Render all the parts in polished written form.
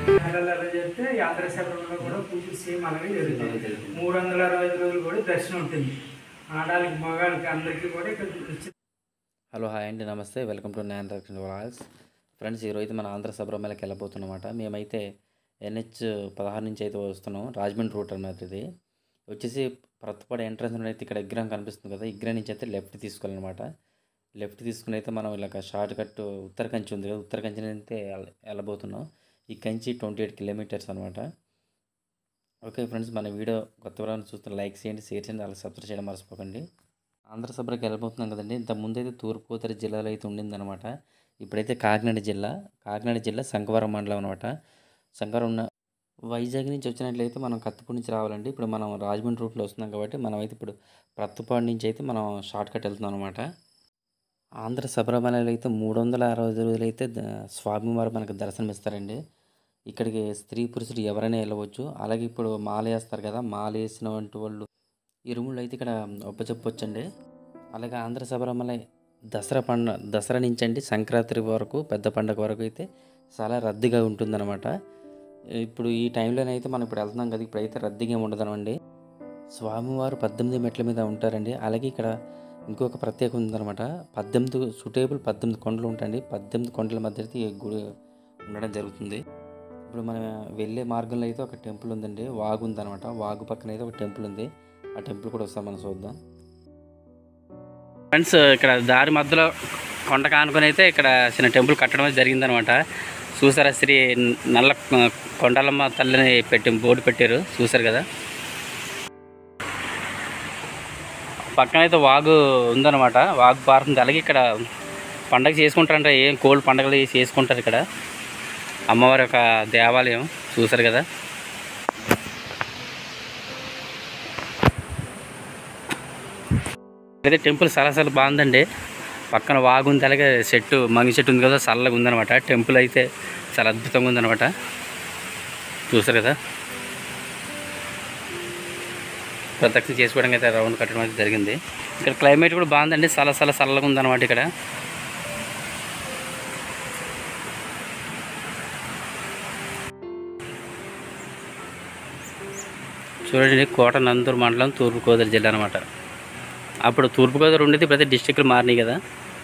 నెలలు ఎలా చేస్తే యాత్ర శబరిమల కూడా పూజలు సేమ్ అలాగే జరుగుతుంది. 365 రోజులు కూడా దర్శనం ఉంటుంది. ఆడాలకి మగాళ్ళకి అందరికీ కూడా ఇక్కడ. హలో హాయ్ అండి, నమస్తే, వెల్కమ్ టు న్యాన్ రాల్స్. ఫ్రెండ్స్, ఈరోజు మన ఆంధ్ర శబరిమలకి వెళ్ళబోతున్నమాట. మేమైతే NH-16 నుంచి అయితే వస్తున్నాం. రాజమండ్రి రూట్ అన్నమాట. ఇది వచ్చేసి ప్రత్తుపాడు ఎంట్రన్స్ అయితే ఇక్కడ విగ్రహం కనిపిస్తుంది కదా, విగ్రహం నుంచి అయితే లెఫ్ట్ తీసుకోవాలన్నమాట. లెఫ్ట్ తీసుకుని అయితే మనం ఇలాగ షార్ట్ కట్ ఉత్తర కంచి ఉంది కదా, ఉత్తర కంచి అయితే వెళ్ళబోతున్నాం. ఈ కంచి 28 కిలోమీటర్స్ అనమాట. ఓకే ఫ్రెండ్స్, మన వీడియో కొత్త వారిని చూస్తున్న లైక్ చేయండి, షేర్ చేయండి, అలా సబ్స్క్రైబ్ చేయడం మర్చిపోకండి. ఆంధ్ర సభకి వెళ్ళబోతున్నాం కదండి. ఇంతకుముందు అయితే తూర్పుగోదావరి జిల్లాలో అయితే ఉండిందనమాట. ఇప్పుడైతే కాకినాడ జిల్లా శంఖవరం మండలం అనమాట. శంఖవరం ఉన్న వైజాగ్ నుంచి వచ్చినట్లయితే మనం కత్తిపూడి నుంచి రావాలండి. ఇప్పుడు మనం రాజమండ్రి రూట్లో వస్తున్నాం కాబట్టి మనం అయితే ఇప్పుడు ప్రత్తుపాడు నుంచి అయితే మనం షార్ట్ కట్ వెళ్తున్నాం అనమాట. ఆంధ్ర శబరిమలలో అయితే 360 రోజులు అయితే స్వామివారు మనకు దర్శనం ఇస్తారండి. ఇక్కడికి స్త్రీ పురుషుడు ఎవరైనా వెళ్ళవచ్చు. అలాగే ఇప్పుడు మాల వేస్తారు కదా, మాల వేసినటువంటి వాళ్ళు ఇరుముళ్ళు అయితే ఇక్కడ ఒప్పచెప్పొచ్చండి. అలాగే ఆంధ్ర శబరిమల దసరా నుంచి అండి సంక్రాంతి వరకు, పెద్ద పండుగ వరకు అయితే చాలా రద్దీగా ఉంటుందన్నమాట. ఇప్పుడు ఈ టైంలోనైతే మనం ఇప్పుడు వెళ్తున్నాం కదా, ఇప్పుడైతే రద్దీగా ఉండదనమండి. స్వామివారు 18 మెట్ల మీద ఉంటారండి. అలాగే ఇక్కడ ఇంకొక ప్రత్యేకత ఉందన్నమాట. 18 కొండలు ఉంటాయండి. 18 కొండల మధ్య అయితే ఈ గుడి ఉండడం జరుగుతుంది. ఇప్పుడు మనం వెళ్ళే మార్గంలో అయితే ఒక టెంపుల్ ఉందండి, వాగు ఉందన్నమాట. వాగు పక్కన అయితే ఒక టెంపుల్ ఉంది. ఆ టెంపుల్ కూడా వస్తాం, మనం చూద్దాం. ఫ్రెండ్స్, ఇక్కడ దారి మధ్యలో కొండ కానుకొని అయితే ఇక్కడ చిన్న టెంపుల్ కట్టడం జరిగిందనమాట. చూసారా, శ్రీ నల్ల కొండలమ్మ తల్లిని బోర్డు పెట్టారు, చూసారు కదా. పక్కన అయితే వాగు ఉందన్నమాట, వాగు పారుతుంది. అలాగే ఇక్కడ పండగ చేసుకుంటారంట, ఏం కోళ్ళు పండగలు చేసుకుంటారు. ఇక్కడ అమ్మవారి యొక్క దేవాలయం చూసారు కదా. అయితే టెంపుల్ చాలా బాగుందండి. పక్కన వాగు ఉంది, అలాగే మంగి చెట్టు ఉంది కదా, చల్లగా ఉందనమాట. టెంపుల్ అయితే చాలా అద్భుతంగా ఉందనమాట, చూసారు కదా. ప్రదక్షిణ చేసుకోవడానికి అయితే రౌండ్ కట్టడం అయితే జరిగింది. ఇక్కడ క్లైమేట్ కూడా బాగుందండి, చాలా చల్లగా ఉందన్నమాట. ఇక్కడ చూడండి, కోట నందూరు మండలం, తూర్పుగోదావరి జిల్లా అనమాట. అప్పుడు తూర్పుగోదావరి ఉండేది, ఇప్పుడైతే డిస్ట్రిక్ట్లు మారినాయి కదా.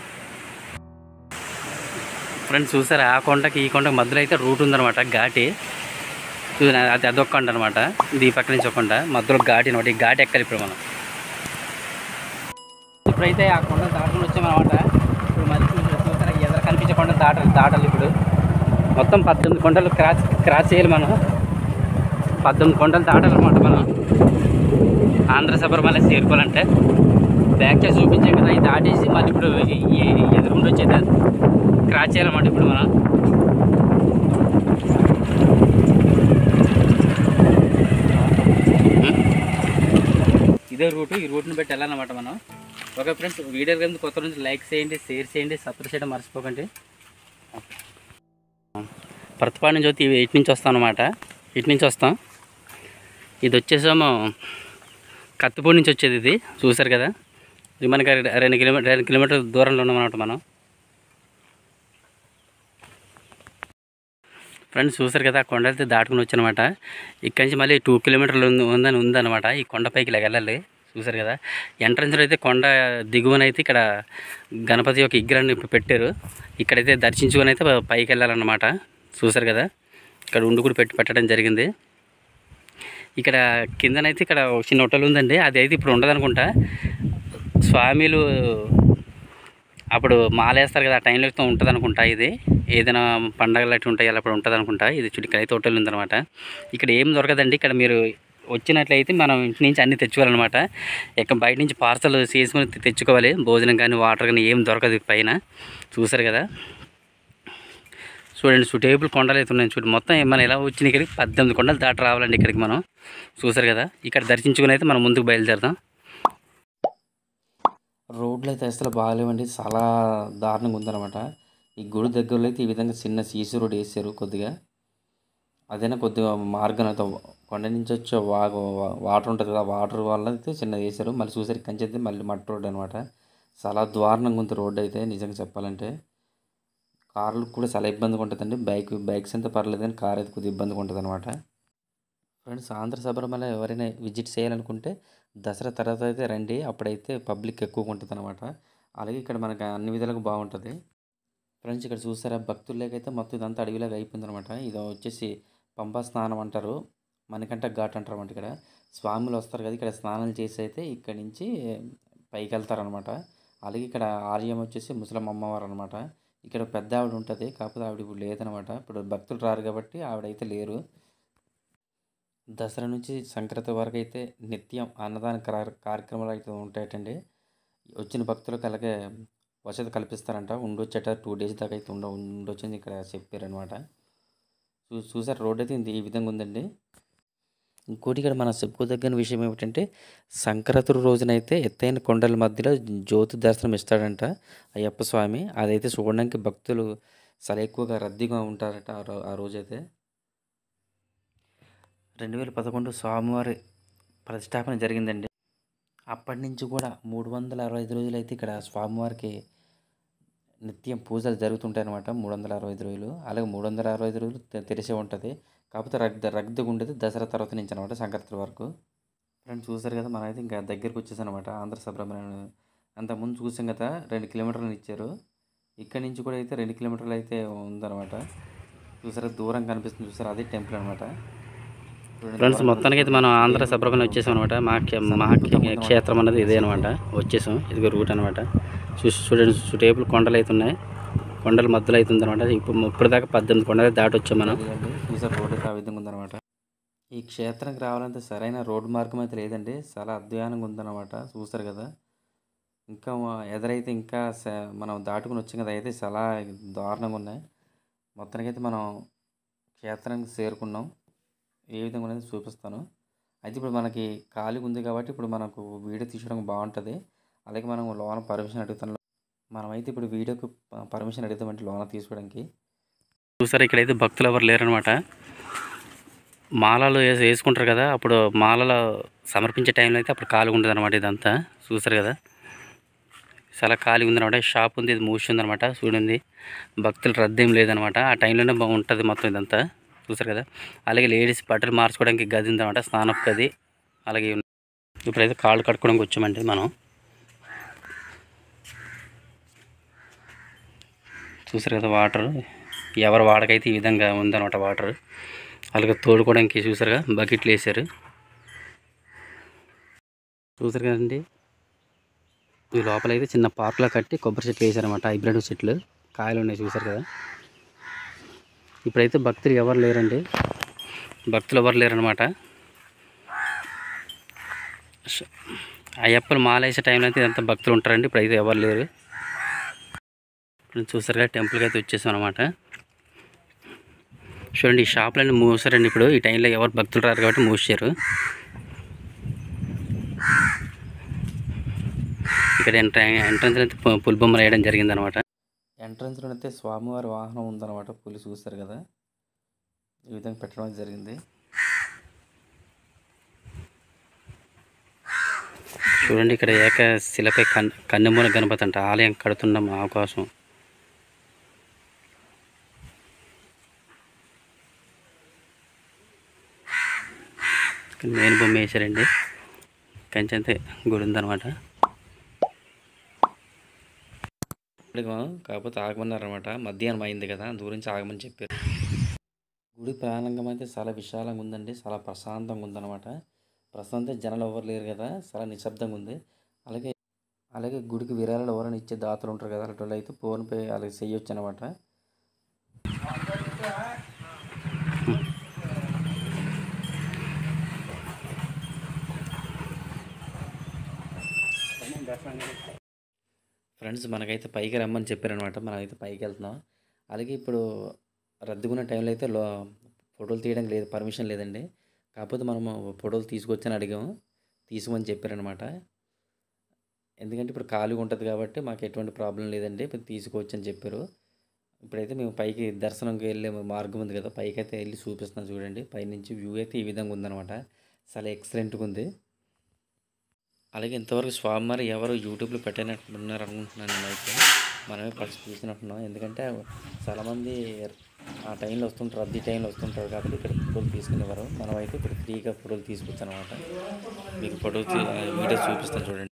ఫ్రెండ్స్ చూసారా, ఆ కొండకి ఈ కొండకి మధ్యలో అయితే రూట్ ఉందన్నమాట, ఘాటి. చూసారా, అదొక కొండ అనమాట. ఇది పక్క నుంచి ఒక కొండ, మధ్యలో ఘాటి అనమాట. ఈ ఘాటి ఎక్కాలి ఇప్పుడు మనం. ఇప్పుడైతే ఆ కొండ దాటుకుని వచ్చామన్నమాట. ఇప్పుడు మళ్ళీ చూసారా, ఎదురు కనిపించే కొండ దాటాలి ఇప్పుడు. మొత్తం 18 కొండలు క్రాస్ చేయాలి మనం. 18 కొండలు దాటాలన్నమాట మనం ఆంధ్ర శబరిమల చేరుకోవాలంటే. బ్యాక్ చేసి చూపించాం కదా, ఇది దాటేసి మళ్ళీ ఇప్పుడు ఎదురుండి వచ్చేది క్రాస్ చేయాలన్నమాట ఇప్పుడు మనం. ఇదే రూటు, ఈ రూట్ని బట్టి వెళ్ళాలన్నమాట మనం. ఓకే ఫ్రెండ్స్, వీడియో కింద కొత్త నుంచి లైక్ చేయండి, షేర్ చేయండి, సబ్స్క్రైబ్ చేయడం మర్చిపోకండి. ప్రతిపాడు నుంచి వచ్చి ఇటు నుంచి వస్తాం అనమాట. ఇటు నుంచి వస్తాం. ఇది వచ్చేసాము కత్తిపూడి నుంచి వచ్చేది. ఇది చూసారు కదా, ఇది మనకి 2 కిలోమీటర్ల దూరంలో ఉన్నామన్నమాట మనం. ఫ్రెండ్స్ చూసారు కదా, ఆ కొండ అయితే దాటుకుని వచ్చానమాట. ఇక్కడి నుంచి మళ్ళీ 2 కిలోమీటర్లు ఉందన్నమాట. ఈ కొండపైకి ఇలా వెళ్ళాలి. చూసారు కదా, ఎంట్రన్స్లో అయితే కొండ దిగువన అయితే ఇక్కడ గణపతి యొక్క విగ్రహాన్ని పెట్టారు. ఇక్కడైతే దర్శించుకొని అయితే పైకి వెళ్ళాలన్నమాట. చూసారు కదా, ఇక్కడ ఉండి కూడా పెట్టడం జరిగింది. ఇక్కడ కిందనైతే ఇక్కడ ఒక చిన్న హోటల్ ఉందండి, అది అయితే ఇప్పుడు ఉండదనుకుంటా. స్వామిలు అప్పుడు మాలేస్తారు కదా, ఆ టైంలో అయితే ఉంటుంది అనుకుంటా. ఇది ఏదైనా పండగలు అట్లా ఉంటాయి, అప్పుడు ఉంటుంది అనుకుంటా. ఇది ఇక్కడైతే హోటల్ ఉందన్నమాట. ఇక్కడ ఏం దొరకదండి. ఇక్కడ మీరు వచ్చినట్లయితే మనం ఇంటి నుంచి అన్నీ తెచ్చుకోవాలన్నమాట. ఇక బయట నుంచి పార్సల్ చేసుకుని తెచ్చుకోవాలి. భోజనం కానీ వాటర్ కానీ ఏం దొరకదు పైన. చూసారు కదా, చూడండి, సుటేబుల్ కొండలు అయితే ఉన్నాయి. చూడండి, మొత్తం మనం ఎలా వచ్చిన ఇక్కడికి 18 కొండలు దాటి రావాలండి ఇక్కడికి మనం. చూసారు కదా, ఇక్కడ దర్శించుకుని అయితే మనం ముందుకు బయలుదేరుతాం. రోడ్లు అయితే అసలు బాగాలేవండి, చాలా దారుణంగా ఉందన్నమాట. ఈ గుడి దగ్గరలో అయితే ఈ విధంగా చిన్న సీసీ రోడ్ వేసారు కొద్దిగా. అదైనా కొద్దిగా మార్గం అయితే కొండ నుంచి వచ్చే వాటర్ ఉంటుంది కదా, వాటర్ వల్ల అయితే చిన్న వేసారు. మళ్ళీ చూసారు, కంచి అయితే మళ్ళీ మట్టి రోడ్ అనమాట. చాలా దారుణంగా ఉంది రోడ్డు అయితే, నిజంగా చెప్పాలంటే. కార్లు కూడా చాలా ఇబ్బందిగా ఉంటుందండి. బైక్స్ అంతా పర్లేదు కానీ కార్ అయితే కొద్దిగా ఇబ్బందిగా ఉంటుంది అనమాట. ఫ్రెండ్స్, ఆంధ్ర శబరిమల ఎవరైనా విజిట్ చేయాలనుకుంటే దసరా తర్వాత అయితే రండి. అప్పుడైతే పబ్లిక్ ఎక్కువగా ఉంటుంది అనమాట. అలాగే ఇక్కడ మనకు అన్ని విధాలుగా బాగుంటుంది. ఫ్రెండ్స్, ఇక్కడ చూసారా భక్తులకైతే మొత్తం ఇదంతా అడవిలాగా అయిపోయింది అనమాట. ఇది వచ్చేసి పంపా స్నానం అంటారు, మణికంఠ ఘాట్ అంటారు అనమాట. ఇక్కడ స్వాములు వస్తారు కదా, ఇక్కడ స్నానాలు చేసి అయితే ఇక్కడ నుంచి పైకి వెళ్తారనమాట. అలాగే ఇక్కడ ఆలయం వచ్చేసి ముసలమ్మ అమ్మవారు అనమాట. ఇక్కడ పెద్ద ఆవిడ ఉంటుంది, కాకపోతే ఆవిడ ఇప్పుడు లేదనమాట. ఇప్పుడు భక్తులు రారు కాబట్టి ఆవిడైతే లేరు. దసరా నుంచి సంక్రాంతి వరకు అయితే నిత్యం అన్నదాన కార్యక్రమాలు అయితే ఉంటాయటండి. వచ్చిన భక్తులకు అలాగే వసతి కల్పిస్తారంట. ఉండొచ్చట 2 days దాకా అయితే ఉండొచ్చని ఇక్కడ చెప్పారనమాట. చూసారు రోడ్ అయితే ఈ విధంగా ఉందండి. ఇంకోటి ఇక్కడ మనం చెప్పుకోదగిన విషయం ఏమిటంటే సంక్రాంతి రోజునైతే ఎత్తైన కొండల మధ్యలో జ్యోతి దర్శనం ఇస్తాడంట అయ్యప్ప స్వామి. అదైతే చూడడానికి భక్తులు చాలా ఎక్కువగా రద్దీగా ఉంటారట ఆ రోజైతే. 2011 స్వామివారి ప్రతిష్టాపన జరిగిందండి. అప్పటి నుంచి కూడా 365 రోజులు అయితే ఇక్కడ స్వామివారికి నిత్యం పూజలు జరుగుతుంటాయి అనమాట. 365 రోజులు, అలాగే 365 రోజులు తెరిసే ఉంటుంది. కాకపోతే రద్దీగా ఉండేది దసరా తర్వాత నుంచి అనమాట, సంక్రాంతి వరకు. ఫ్రెండ్స్, చూసారు కదా, మనమైతే ఇంకా దగ్గరికి వచ్చేసాం అనమాట ఆంధ్ర శబరిమల. అంతకుముందు చూసాం కదా 2 కిలోమీటర్లు ఇచ్చారు. ఇక్కడి నుంచి కూడా అయితే 2 కిలోమీటర్లు అయితే ఉందన్నమాట. చూసారా దూరం కనిపిస్తుంది, చూసారా అదే టెంపుల్ అనమాట. ఫ్రెండ్స్, మొత్తానికి అయితే మనం ఆంధ్ర శబరిమల వచ్చేసాం అనమాట. మహాక్షేత్రం అన్నది ఇదే అనమాట. వచ్చేసాం, ఇదిగో రూట్ అనమాట. చూడండి, చుట్టేపులు కొండలు అయితే ఉన్నాయి, కొండల మధ్యలో అవుతుంది అనమాట. ఇప్పుడు దాకా 18 కొండలు దాటి వచ్చాం మనం. చూసారు రోడ్డు ఆ విధంగా ఉందన్నమాట. ఈ క్షేత్రానికి రావాలంటే సరైన రోడ్డు మార్గం అయితే లేదండి, చాలా అధ్వానంగా ఉందన్నమాట. చూసారు కదా, ఇంకా ఎదురైతే ఇంకా మనం దాటుకుని వచ్చాం కదా, అయితే చాలా దారుణంగా ఉన్నాయి. మొత్తానికి అయితే మనం క్షేత్రానికి చేరుకున్నాం. ఏ విధంగా అనేది చూపిస్తాను. అయితే ఇప్పుడు మనకి ఖాళీగా ఉంది కాబట్టి ఇప్పుడు మనకు వీడియో తీసుకోవడం బాగుంటుంది. అలాగే మనం లోన పర్మిషన్ అడుగుతాం. మనమైతే ఇప్పుడు వీడియోకి పర్మిషన్ అడుగుతామంటే లోన తీసుకోవడానికి. చూసారు, ఇక్కడైతే భక్తులు ఎవరు లేరనమాట. మాలలు వేసుకుంటారు కదా, అప్పుడు మాలలో సమర్పించే టైంలో అయితే అప్పుడు ఖాళీగా ఉంటుంది అనమాట. ఇదంతా చూసారు కదా, చాలా ఖాళీగా ఉందన్నమాట. షాప్ ఉంది, ఇది మూసి ఉందన్నమాట. చూడండి, భక్తులు రద్దీ ఏం లేదనమాట. ఆ టైంలోనే బాగుంటుంది మొత్తం ఇదంతా. చూసారు కదా, అలాగే లేడీస్ బట్టలు మార్చుకోవడానికి గది ఉందన్నమాట, స్నానపు గది. అలాగే ఇప్పుడైతే కాళ్ళు కడుక్కోవడానికి వచ్చామండి మనం. చూసారు కదా, వాటర్ ఎవరు వాడకైతే ఈ విధంగా ఉందన్నమాట వాటర్. అలాగే తోడుకోవడానికి చూసారుగా బకెట్లు వేసారు. చూసారు కదండి, ఈ లోపలైతే చిన్న పార్క్లో కట్టి కొబ్బరి చెట్లు వేసారనమాట, హైబ్రిడ్ చెట్లు, కాయలు ఉన్నాయి. చూసారు కదా, ఇప్పుడైతే భక్తులు ఎవరు లేరండి, భక్తులు ఎవరు లేరనమాట. అయ్యప్పలు మాలేసే టైంలో అయితే ఇదంతా భక్తులు ఉంటారండి. ఇప్పుడైతే ఎవరు లేరు. చూసారుగా, టెంపుల్కి అయితే వచ్చేసాం అనమాట. చూడండి, ఈ షాపులన్నీ మూసారండి. ఇప్పుడు ఈ టైంలో ఎవరు భక్తులు రారు కాబట్టి మూసారు. ఇక్కడ ఎంట్రన్స్ అయితే పులి బొమ్మలు వేయడం జరిగిందనమాట. ఎంట్రన్స్లో అయితే స్వామివారి వాహనం ఉందన్నమాట, పులి. చూస్తారు కదా, ఈ విధంగా పెట్టడం జరిగింది. చూడండి, ఇక్కడ ఏకశిలపై కన్నెమూల గణపతి అంట ఆలయం కడుతున్నాం అవకాశం. మెయిన్ బొమ్మ వేసారండి, కంచెంతే గుడి ఉందన్నమాట. కాకపోతే ఆగమన్నారనమాట, మధ్యాహ్నం అయింది కదా, దూరించి ఆగమని చెప్పారు. గుడి ప్రాంగణం అయితే చాలా విశాలంగా ఉందండి, చాలా ప్రశాంతంగా ఉందన్నమాట. ప్రస్తుతం జనాలు ఎవరు లేరు కదా, చాలా నిశ్శబ్దంగా ఉంది. అలాగే గుడికి విరాళాలు ఎవరైనా ఇచ్చే దాతలు ఉంటారు కదా, అటువంటి అయితే ఫోన్పే అలాగే చేయొచ్చు అనమాట. ఫ్రెండ్స్, మనకైతే పైకి రమ్మని చెప్పారనమాట, మనమైతే పైకి వెళ్తున్నాం. అలాగే ఇప్పుడు రద్దీగున్న టైంలో అయితే ఫోటోలు తీయడానికి లేదు, పర్మిషన్ లేదండి. కాకపోతే మనము ఫోటోలు తీసుకొచ్చని అడిగాము, తీసుకోమని చెప్పారనమాట. ఎందుకంటే ఇప్పుడు ఖాళీగా ఉంటుంది కాబట్టి మాకు ఎటువంటి ప్రాబ్లం లేదండి, ఇప్పుడు తీసుకోవచ్చు అని చెప్పారు. ఇప్పుడైతే మేము పైకి దర్శనంకి వెళ్ళే మార్గం ఉంది కదా, పైకి అయితే వెళ్ళి చూపిస్తున్నాం. చూడండి, పైనుంచి వ్యూ అయితే ఈ విధంగా ఉందన్నమాట, చాలా ఎక్సలెంట్గా ఉంది. అలాగే ఇంతవరకు స్వామివారు ఎవరు యూట్యూబ్లో పెట్టినట్టు ఉన్నారు అనుకుంటున్నాను నేనైతే. మనమే ఫస్ట్ చూసినట్టున్నాం. ఎందుకంటే చాలామంది ఆ టైంలో వస్తుంటారు, రద్దీ టైంలో వస్తుంటారు కాబట్టి ఇక్కడ ఫోటోలు తీసుకునేవారు. మనమైతే ఇప్పుడు ఫ్రీగా ఫోటోలు తీసుకోవచ్చు అనమాట. మీకు వీడియోస్ చూపిస్తాను చూడండి.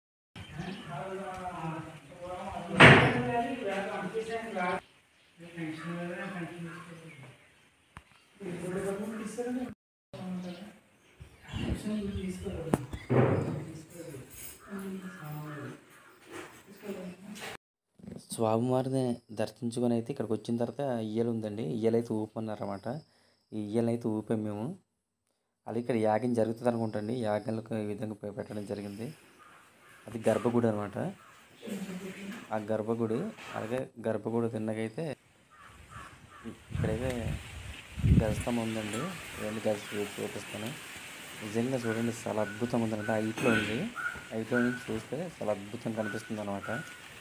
స్వామివారిని దర్శించుకొని అయితే ఇక్కడికి వచ్చిన తర్వాత ఇయ్యలు ఉందండి. ఇయ్యలైతే ఊపమన్నారన్నమాట. ఈ ఇయ్యలైతే ఊపాం మేము. అది ఇక్కడ యాగం జరుగుతుంది అనుకుంటండి. యాగాలకు ఈ విధంగా పెట్టడం జరిగింది. అది గర్భగుడి అనమాట. ఆ గర్భగుడి అలాగే గర్భగుడి తిన్నకైతే ఇక్కడైతే గజస్తంభం ఉందండి. ఇవన్నీ చూపిస్తాను. నిజంగా చూడండి, చాలా అద్భుతంగా ఉందండి. హైట్లో ఉంది. హైట్లో నుంచి చూస్తే చాలా అద్భుతంగా కనిపిస్తుంది అనమాట.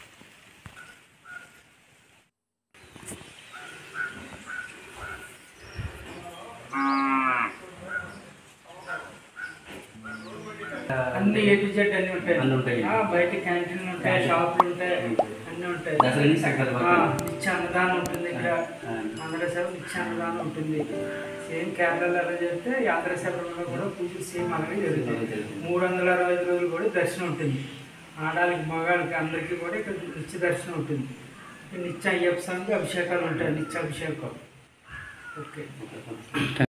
అన్ని ఏ టు జెడ్ అన్ని ఉంటాయి. బయట క్యాంటీన్లు ఉంటాయి, షాపులు ఉంటాయి, అన్నీ ఉంటాయి. నిత్య అన్నదానం ఉంటుంది. ఇక్కడ ఆంధ్రసేవ నిత్య అన్నదానం ఉంటుంది. సేమ్ కేరళలో ఎలా చేస్తే ఆంధ్రసేవలో కూడా పూజలు సేమ్ అలాగే జరుగుతుంది. 365 రోజులు కూడా దర్శనం ఉంటుంది. ఆడాలకి మగాళ్ళకి అందరికీ కూడా ఇక్కడ నిత్య దర్శనం ఉంటుంది. నిత్య అయ్యప్ప స్వామికి అభిషేకాలు ఉంటాయి. నిత్య అభిషేకం. ఓకే.